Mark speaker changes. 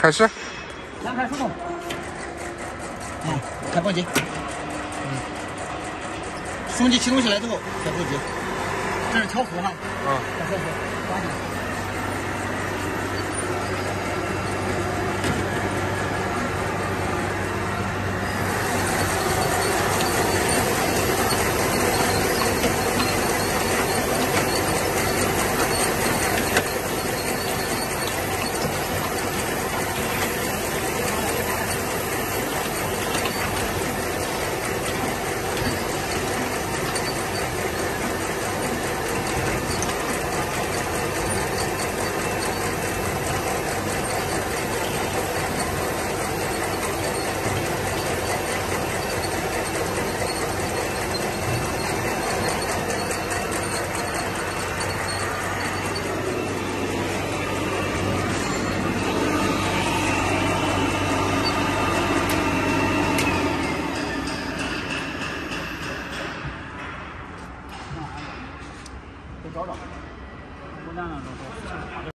Speaker 1: 开始。
Speaker 2: 先开手动。开扳机。手机启动起来之后，开扳机。这是调速哈。开调速，关机。找找，我两样都